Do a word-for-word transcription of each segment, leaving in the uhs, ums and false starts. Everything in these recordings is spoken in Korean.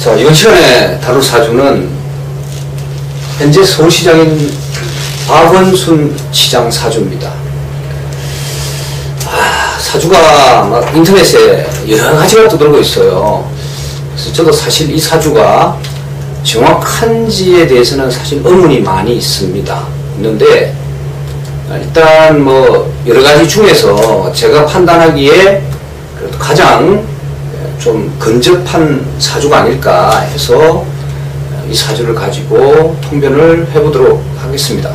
자, 이번 시간에 다룰 사주는 현재 서울시장인 박원순 시장 사주입니다. 아, 사주가 막 인터넷에 여러 가지가 떠돌고 있어요. 그래서 저도 사실 이 사주가 정확한지에 대해서는 사실 의문이 많이 있습니다. 있는데 일단 뭐 여러 가지 중에서 제가 판단하기에 그래도 가장 좀 근접한 사주가 아닐까 해서 이 사주를 가지고 통변을 해보도록 하겠습니다.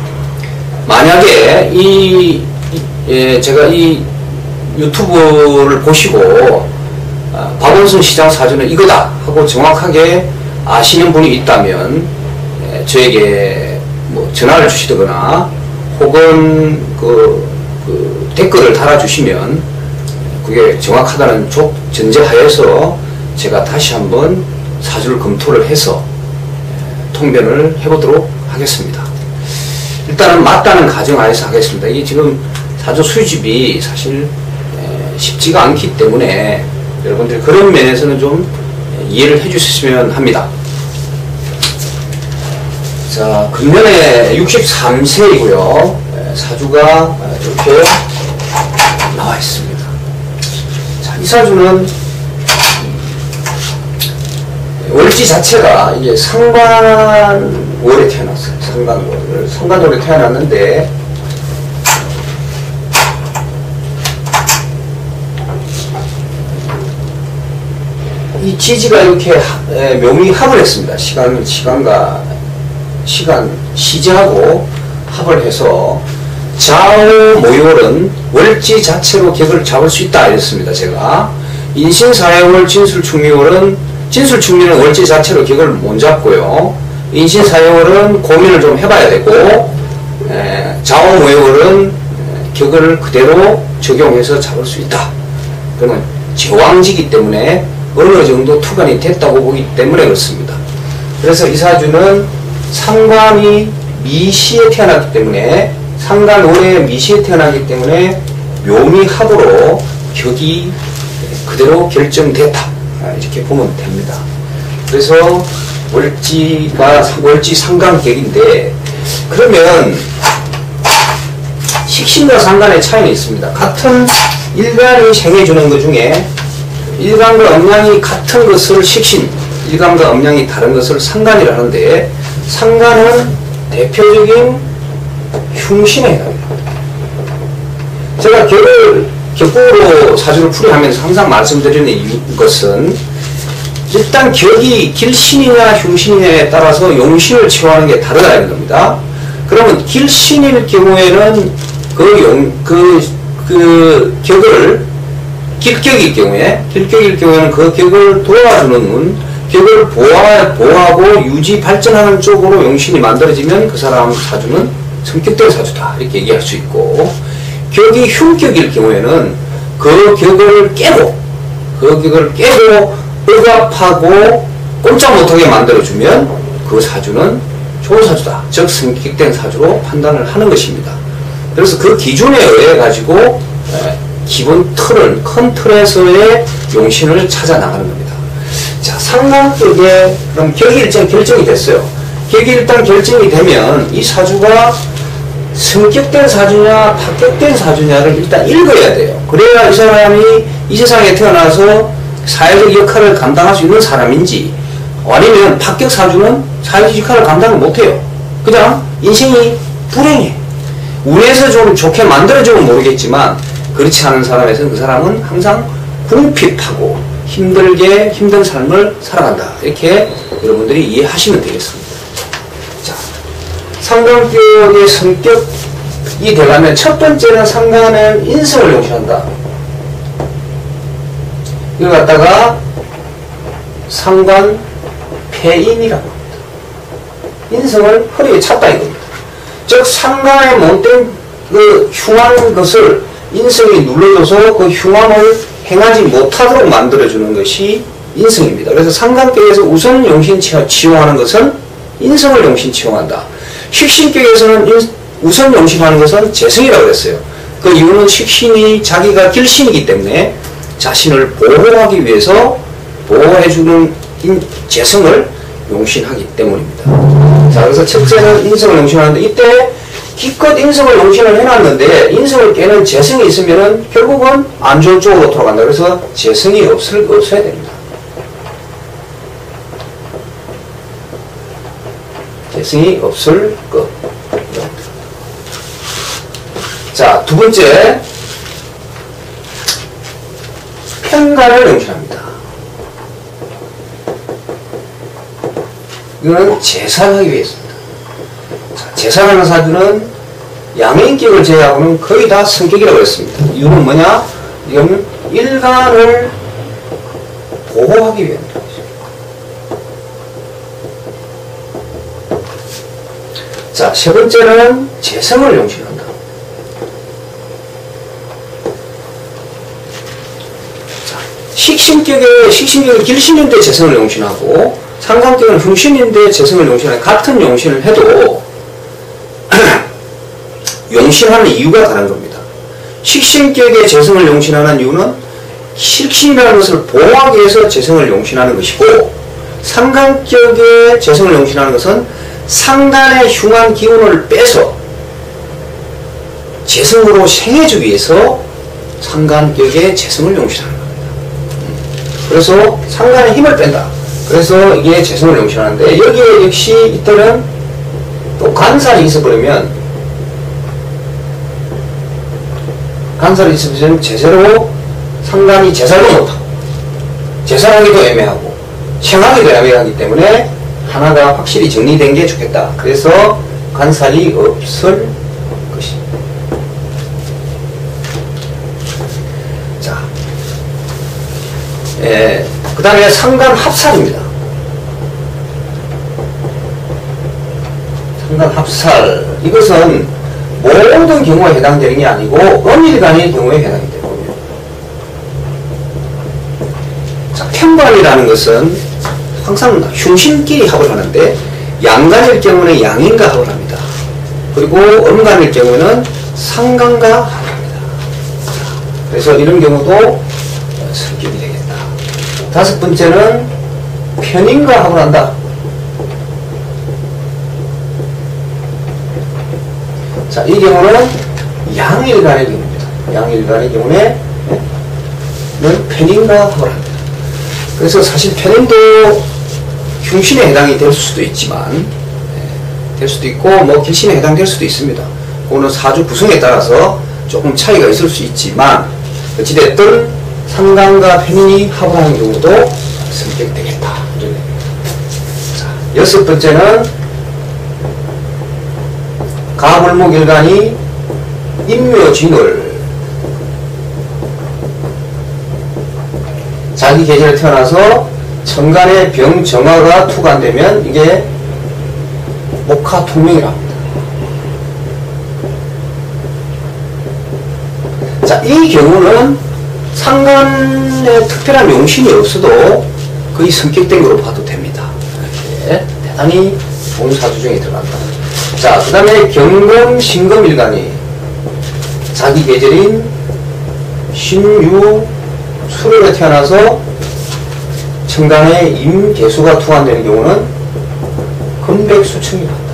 만약에 이, 이 예, 제가 이 유튜브를 보시고 아, 박원순 시장 사주는 이거다 하고 정확하게 아시는 분이 있다면 예, 저에게 뭐 전화를 주시거나 혹은 그, 그 댓글을 달아주시면 그게 정확하다는 조, 전제하에서 제가 다시 한번 사주를 검토를 해서 예, 통변을 해보도록 하겠습니다. 일단은 맞다는 가정하에서 하겠습니다. 이게 지금 사주 수집이 사실 예, 쉽지가 않기 때문에 여러분들 그런 면에서는 좀 이해를 해주셨으면 합니다. 자, 금년에 육십삼 세이고요. 예, 사주가 이렇게 나와 있습니다. 자, 이 사주는 월지 자체가 이게 상관월에 태어났어요. 상관월. 상관월에 태어났는데, 이 지지가 이렇게 하, 묘미 합을 했습니다. 시간, 시간과, 시간, 시제하고 합을 해서, 좌우 모요월은 월지 자체로 격을 잡을 수 있다 이랬습니다. 제가 인신사해월 진술충미월은 진술충미는 월지 자체로 격을 못 잡고요. 인신사해월은 고민을 좀 해봐야 되고 에, 좌우 모요월은 격을 그대로 적용해서 잡을 수 있다. 그러면 제왕지기 때문에 어느 정도 투간이 됐다고 보기 때문에 그렇습니다. 그래서 이 사주는 상관이 미시에 태어났기 때문에 상관월에 미시에 태어나기 때문에 묘미합으로 격이 그대로 결정됐다 이렇게 보면 됩니다. 그래서 월지가 월지 상관격인데 그러면 식신과 상관의 차이는 있습니다. 같은 일간이 생해주는 것 중에 일간과 음양이 같은 것을 식신, 일간과 음양이 다른 것을 상관이라 하는데 상관은 대표적인 흉신에 해당합니다. 제가 격을, 격국으로 사주를 풀이하면서 항상 말씀드리는 것은 일단 격이 길신이냐 흉신이냐에 따라서 용신을 취하는 게 다르다 이런 겁니다. 그러면 길신일 경우에는 그 용, 그, 그 격을 길격일 경우에, 길격일 경우에는 그 격을 도와주는 운, 격을 보호, 보호하고 유지 발전하는 쪽으로 용신이 만들어지면 그 사람 사주는 성격된 사주다 이렇게 얘기할 수 있고, 격이 흉격일 경우에는 그 격을 깨고 그 격을 깨고 억압하고 꼼짝 못하게 만들어주면 그 사주는 좋은 사주다, 즉 성격된 사주로 판단을 하는 것입니다. 그래서 그 기준에 의해 가지고 기본 틀은 큰 틀에서의 용신을 찾아 나가는 겁니다. 자, 상관격에 그럼 격이 일단 결정이 됐어요. 격이 일단 결정이 되면 이 사주가 성격된 사주냐 합격된 사주냐를 일단 읽어야 돼요. 그래야 이 사람이 이 세상에 태어나서 사회적 역할을 감당할 수 있는 사람인지, 아니면 합격 사주는 사회적 역할을 감당을 못해요. 그냥 인생이 불행해. 운에서 좀 좋게 만들어주면 모르겠지만 그렇지 않은 사람에서는 그 사람은 항상 궁핍하고 힘들게 힘든 삶을 살아간다. 이렇게 여러분들이 이해하시면 되겠습니다. 자, 상관격의 성격이 되려면 첫 번째는 상관은 인성을 용신한다. 이걸 갖다가 상관 폐인이라고 합니다. 인성을 허리에 찼다 이겁니다. 즉 상관에 못된 그 흉한 것을 인성이 눌러줘서 그 흉함을 행하지 못하도록 만들어주는 것이 인성입니다. 그래서 상관격에서 우선 용신 치용하는 것은 인성을 용신 치용한다. 식신격에서는 인, 우선 용신하는 것은 재성이라고 그랬어요. 그 이유는 식신이 자기가 길신이기 때문에 자신을 보호하기 위해서 보호해주는 재성을 용신하기 때문입니다. 자, 그래서 척재는 인성을 용신하는데 이때 기껏 인성을 용신을 해놨는데 인성을 깨는 재성이 있으면은 결국은 안 좋은 쪽으로 돌아간다. 그래서 재성이 없을, 없어야 됩니다. 재성이 없을 것. 자, 두 번째, 편간을 용신합니다. 이거는 재산하기 위해서입니다. 자, 재산하는 사주는 양인격을 제외하고는 거의 다 성격이라고 했습니다. 이유는 뭐냐? 이건 일간을 보호하기 위함입니다. 자, 세 번째는 재성을 용신한다. 자, 식신격에, 식신격은 길신인데 재성을 용신하고, 상관격은 흉신인데 재성을 용신하는 같은 용신을 해도, 용신하는 이유가 다른 겁니다. 식신격에 재성을 용신하는 이유는 식신이라는 것을 보호하기 위해서 재성을 용신하는 것이고, 상관격에 재성을 용신하는 것은 상간의 흉한 기운을 빼서 재성으로 생해주기 위해서 상간격에 재성을 용신하는 겁니다. 그래서 상간의 힘을 뺀다. 그래서 이게 재성을 용신하는데, 여기에 역시 이때는 또 간살이 있어버리면, 간살이 있으면 제대로 상간이 재살도 못하고, 재살하기도 애매하고, 생하기도 애매하기 때문에 하나가 확실히 정리된 게 좋겠다. 그래서 간살이 없을 것입니다. 자, 예, 그 다음에 상간 합살입니다. 상간 합살. 이것은 모든 경우에 해당되는 게 아니고 음일간의 경우에 해당이 되거든요. 자, 편관이라는 것은 항상 흉신끼리 합을 하는데, 양간일 경우는 양인과 합을 합니다. 그리고 음간일 경우는 상간과 합을 합니다. 그래서 이런 경우도 성격이 되겠다. 다섯 번째는 편인과 합을 한다. 자, 이 경우는 양일간의 경우입니다. 양일간의 경우에는 편인과 합을 합니다. 그래서 사실 편인도 흉신에 해당이 될 수도 있지만, 예, 될 수도 있고, 뭐, 길신에 해당될 수도 있습니다. 그거는 사주 구성에 따라서 조금 차이가 있을 수 있지만, 어찌됐든 상간과 편인이 합을 하는 경우도 선택되겠다. 자, 여섯 번째는 가불목일간이 임묘진을 자기 계절에 태어나서 천간에 병정화가 투관되면 이게 목화통명이라 합니다. 자, 이 경우는 상간에 특별한 용신이 없어도 거의 성격된 거로 봐도 됩니다. 이렇게 대단히 좋은 사주 중에 들어간다. 자, 그 다음에 경금, 신금일간이 자기 계절인 신유, 수월에 태어나서 천간에 임계수가 투관되는 경우는 금백수청이 난다.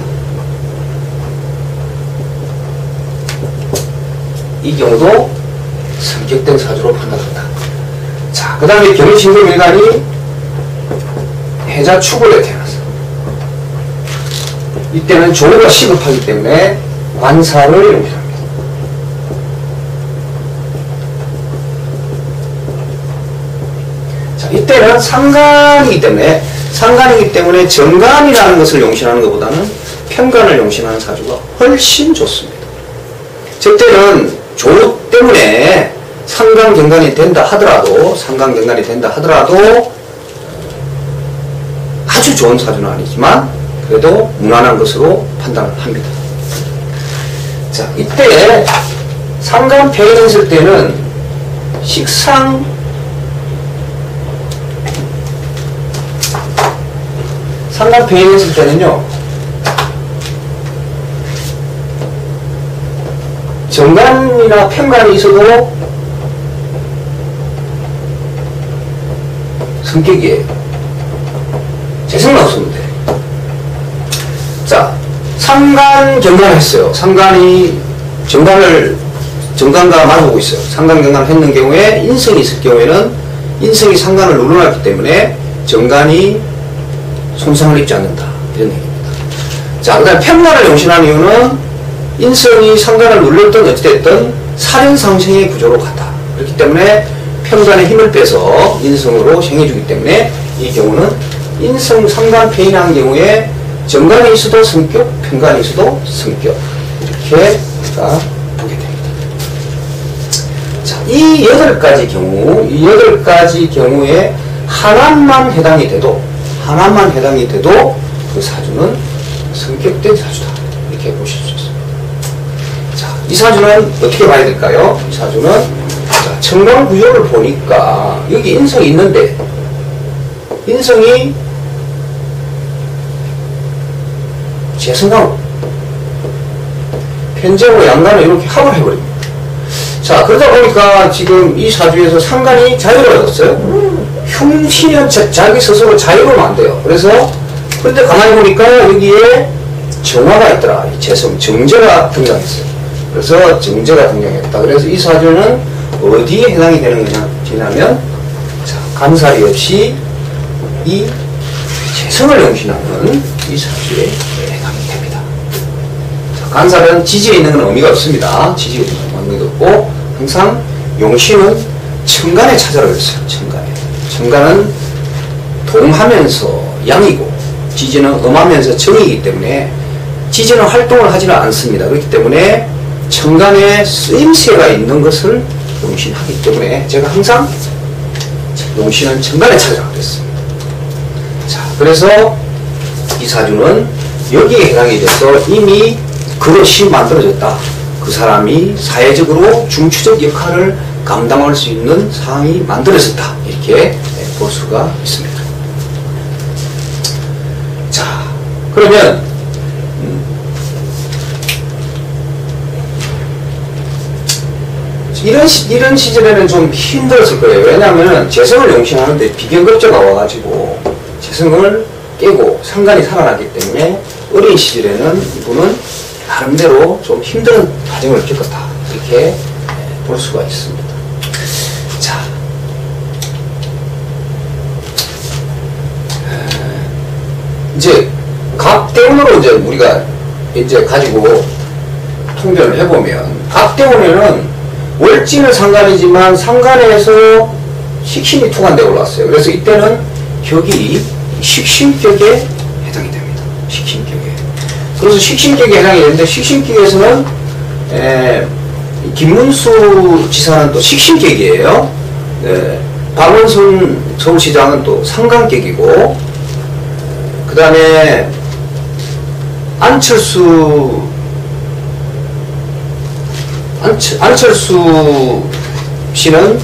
이 경우도 성격된 사주로 판단한다. 자, 그 다음에 경신금일간이 해자축월에 태어났어. 이때는 조가 시급하기 때문에 관사를 용신합니다. 자, 이때는 상간이기 때문에 상간이기 때문에 정간이라는 것을 용신하는 것보다는 편간을 용신하는 사주가 훨씬 좋습니다. 저때는 조 때문에 상간경간이 된다 하더라도 상간경간이 된다 하더라도 아주 좋은 사주는 아니지만 그래도 무난한 것으로 판단을 합니다. 자, 이때 상간 폐인을 쓸 때는 식상 상간 폐인을 쓸 때는요, 정간이나 편간이 있어도 성격이에요. 상간 경관을 했어요. 상간이 정관을 정관과 마주보고 있어요. 상간 경관을 했는 경우에 인성이 있을 경우에는 인성이 상간을 눌러놨기 때문에 정관이 손상을 입지 않는다. 이런 얘기입니다. 자, 그 다음에 편관을 용신한 이유는 인성이 상관을 눌렸든 어찌됐든 살인상생의 구조로 갔다. 그렇기 때문에 편관의 힘을 빼서 인성으로 생해주기 때문에 이 경우는 인성 상관 폐인한 경우에 정관이 있어도 성격, 편관이 있어도 성격. 이렇게 우리가 보게 됩니다. 자, 이 여덟 가지 경우, 이 여덟 가지 경우에 하나만 해당이 돼도, 하나만 해당이 돼도 그 사주는 성격된 사주다. 이렇게 보실 수 있습니다. 자, 이 사주는 어떻게 봐야 될까요? 이 사주는, 자, 천간 구조를 보니까 여기 인성이 있는데, 인성이 재성하고 편재하고 양간을 이렇게 합을 해버립니다. 자, 그러다 보니까 지금 이 사주에서 상간이 자유를 얻었어요. 흉신은 자기 스스로 자유로면 안 돼요. 그래서 그런데 가만히 보니까 여기에 정화가 있더라. 재성, 정제가 등장했어요. 그래서 정제가 등장했다. 그래서 이 사주는 어디에 해당이 되는 거냐, 지나면, 자, 간살이 없이 이 재성을 용신하는 이 사주에 해당이 됩니다. 자, 간살은 지지에 있는 건 의미가 없습니다. 지지에 있는 건 의미가 없고, 항상 용신은 천간에 찾아라 그랬어요. 천간에. 천간은 동하면서 양이고, 지지는 음하면서 정이기 때문에 지지는 활동을 하지는 않습니다. 그렇기 때문에 천간에 쓰임새가 있는 것을 용신하기 때문에 제가 항상 용신은 천간에 찾아라 그랬습니다. 자, 그래서 이 사주는 여기에 해당이 돼서 이미 그릇이 만들어졌다. 그 사람이 사회적으로 중추적 역할을 감당할 수 있는 상황이 만들어졌다. 이렇게 볼 수가 있습니다. 자, 그러면 음, 이런, 시, 이런 시절에는 좀 힘들었을 거예요. 왜냐하면 재성을 용신하는데 비견급제가 와가지고 재성을 깨고 상관이 살아났기 때문에 어린 시절에는 이분은 나름대로 좀 힘든 과정을 겪었다. 이렇게 볼 수가 있습니다. 자, 이제 갑대운으로 이제 우리가 이제 가지고 통변을 해보면, 갑대운에는 월진은 상관이지만 상관에서 식신이 투관되어 올랐어요. 그래서 이때는 격이 식신격에 해당이 됩니다. 식신격에. 그래서 식신격에 해당이 되는데, 식신격에서는 에, 김문수 지사는 또 식신격이에요. 네, 박원순 서울시장은 또 상관격이고, 그 다음에 안철수 안철, 안철수 씨는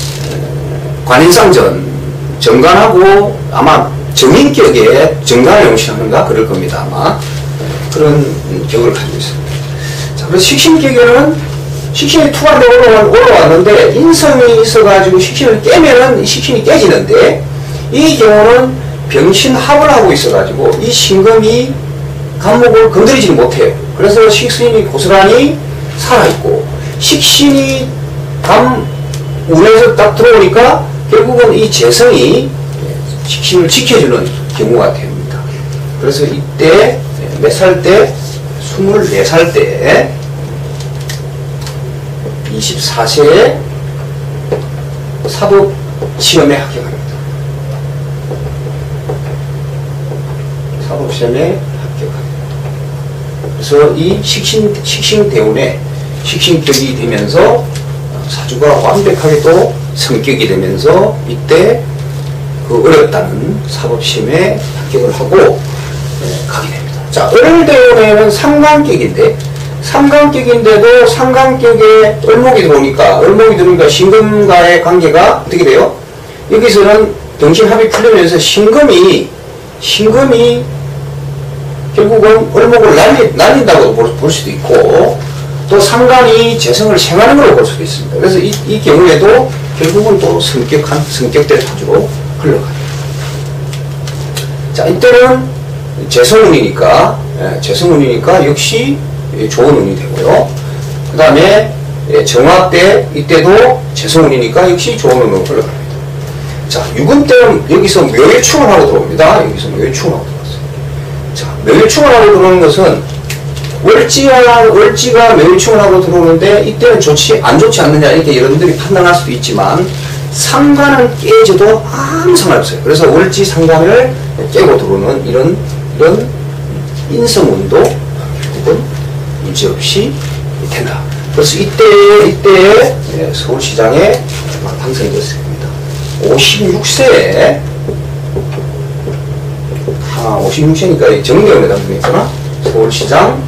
관인상전 정관하고 아마 정인격에 정관을 용신하는가 그럴 겁니다. 아마 그런 격을 가지고 있습니다. 자, 그래서 식신격에는 식신이 투관되어 올라왔는데 인성이 있어가지고 식신을 깨면은 식신이 깨지는데, 이 경우는 병신합을 하고 있어가지고 이 신금이 간목을 건드리지 못해요. 그래서 식신이 고스란히 살아있고, 식신이 간 운에서 딱 들어오니까 결국은 이 재성이 식신을 지켜주는 경우가 됩니다. 그래서 이때 몇 살 때? 스물네 살 때 이십사 세에 사법시험에 합격합니다. 사법시험에 합격합니다. 그래서 이 식신, 식신대운에 식신격이 되면서 사주가 완벽하게 또 성격이 되면서 이때 그 어렵다는 사법시험에 합격을 하고 네, 가게 됩니다. 자, 을대운에는 상관격인데, 상관격인데도 상관격에 을목이 들어오니까, 을목이 들어오니까 신금과의 관계가 어떻게 돼요? 여기서는 병신합이 풀리면서 신금이, 신금이 결국은 을목을 날리, 날린다고 볼, 볼 수도 있고, 또 상관이 재성을 생하는 걸로 볼 수도 있습니다. 그래서 이, 이 경우에도 결국은 또 성격한, 성격된 사주로 흘러가요. 자, 이때는 재성운이니까, 예, 재성운이니까 역시 좋은 운이 되고요. 그 다음에 예, 정화 때 이때도 재성운이니까 역시 좋은 운으로 흘러갑니다. 자, 유금 때는 여기서 묘일충을 하고 들어옵니다. 여기서 묘일충을 하고 들어왔어요. 자, 묘일충을 하고 들어오는 것은 월지가, 월지가 묘일충을 하고 들어오는데 이때는 좋지, 안 좋지 않느냐 이렇게 여러분들이 판단할 수도 있지만 상관은 깨져도 아무 상관없어요. 그래서 월지 상관을 깨고 들어오는 이런, 이런 인성운도 결국은 문제없이 된다. 그래서 이때, 이때 서울시장에 당선이 됐을 겁니다. 오십육 세에, 아, 오십육 세니까 정대원에 당선했구나. 서울시장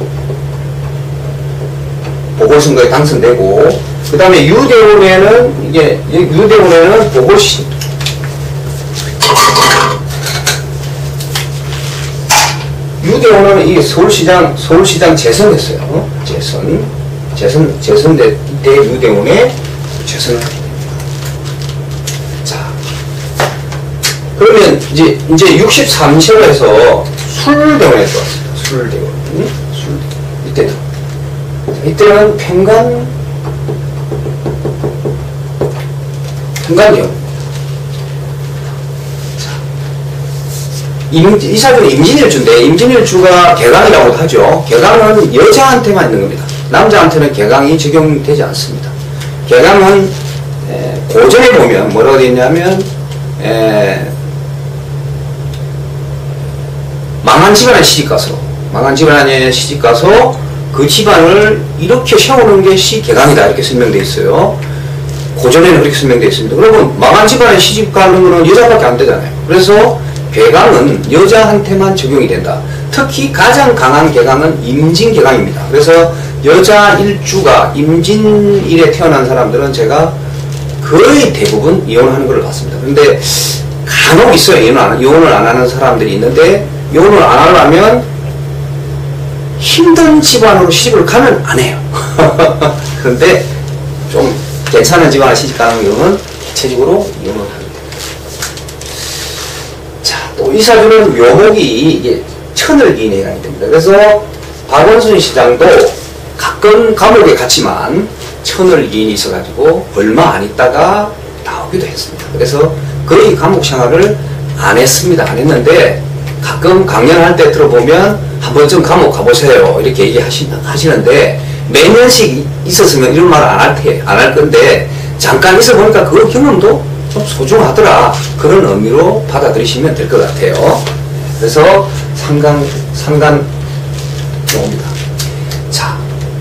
보궐선거에 당선되고, 그 다음에 유대원에는, 이게, 유대원에는 보궐시, 유대원은 이게 서울시장, 서울시장 재선했어요. 재선. 재선, 재선대 때 유대원에 재선을 하게 됩니다. 자, 그러면 이제, 이제 육십삼 세에서 술대원에 들어왔습니다. 술대원. 응? 술대원. 이때도. 이때는 평간, 평간대원. 자, 임, 이 사주는 임진일주인데, 임진일주가 개강이라고 하죠. 개강은 여자한테만 있는 겁니다. 남자한테는 개강이 적용되지 않습니다. 개강은 에, 고전에 보면 뭐라고 되어 있냐면 에, 망한 집안에 시집가서 망한 집안에 시집가서 그 집안을 이렇게 세우는 것이 개강이다 이렇게 설명되어 있어요. 고전에는 그렇게 설명되어 있습니다. 그러면 망한 집안에 시집가는 것은 여자밖에 안 되잖아요. 그래서 개강은 여자한테만 적용이 된다. 특히 가장 강한 개강은 임진개강입니다. 그래서 여자 일주가 임진일에 태어난 사람들은 제가 거의 대부분 이혼하는 걸 봤습니다. 그런데 간혹 있어요. 이혼을 안, 이혼을 안 하는 사람들이 있는데 이혼을 안 하려면 힘든 집안으로 시집을 가면 안 해요. 그런데 좀 괜찮은 집안에 시집 가는 경우는 대체적으로 이혼을 합니다. 자, 또 이 사주는 묘목이 이게 천을기인에 해당이 됩니다. 그래서 박원순 시장도 가끔 감옥에 갔지만 천을기인이 있어가지고 얼마 안 있다가 나오기도 했습니다. 그래서 거의 감옥 생활을 안 했습니다. 안 했는데 가끔 강연할 때 들어보면 한 번쯤 감옥 가보세요 이렇게 얘기하시는데 매년씩 있었으면 이런 말 안 할 테, 안 할 건데 잠깐 있어 보니까 그 경험도 좀 소중하더라 그런 의미로 받아들이시면 될 것 같아요. 그래서 상간 상간 옵니다. 자,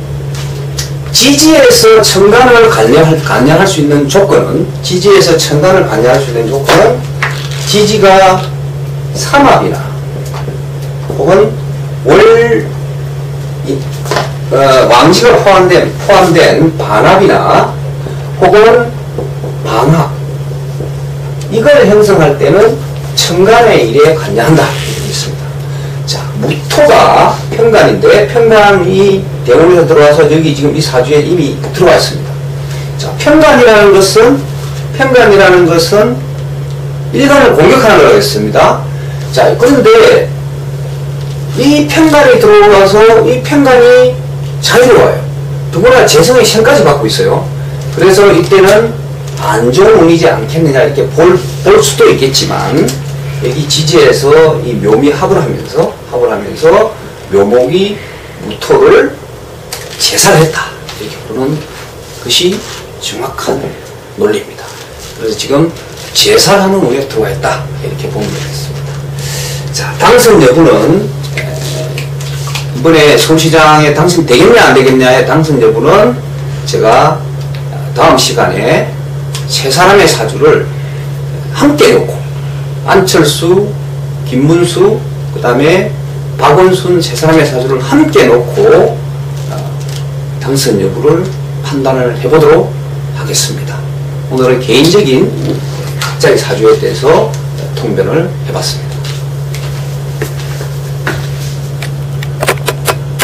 지지에서 천간을 관여할, 관여할 수 있는 조건은 지지에서 천간을 관여할 수 있는 조건은 지지가 삼합이나 혹은 월 이, 어, 왕지가 포함된 포함된 반합이나 혹은 방합 이걸 형성할 때는 천간의 일에 관여한다 이렇게 있습니다. 자, 무토가 편간인데 편간이 대운에서 들어와서 여기 지금 이 사주에 이미 들어와 있습니다. 자, 편간이라는 것은 편간이라는 것은 일간을 공격하는 거라고 했습니다. 자, 그런데 이 편간이 들어와서 이 편간이 자유로워요. 누구나 재성의 생까지 받고 있어요. 그래서 이때는 안 좋은 운이지 않겠느냐 이렇게 볼, 볼 수도 있겠지만 여기 지지에서 이 묘미 합을 하면서 합을 하면서 묘목이 무토를 제살했다 이렇게 보는 것이 정확한 논리입니다. 그래서 지금 제살하는 운에 들어와 있다 이렇게 보면 되겠습니다. 자, 당선 여부는 이번에 서울시장에 당선되겠냐 안 되겠냐의 당선 여부는 제가 다음 시간에 세 사람의 사주를 함께 놓고 안철수, 김문수, 그 다음에 박원순 세 사람의 사주를 함께 놓고 당선 여부를 판단을 해보도록 하겠습니다. 오늘은 개인적인 각자의 사주에 대해서 통변을 해봤습니다.